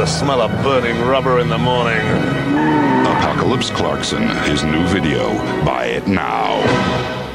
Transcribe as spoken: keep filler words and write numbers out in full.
smell of burning rubber in the morning. Apocalypse Clarkson, his new video. Buy it now.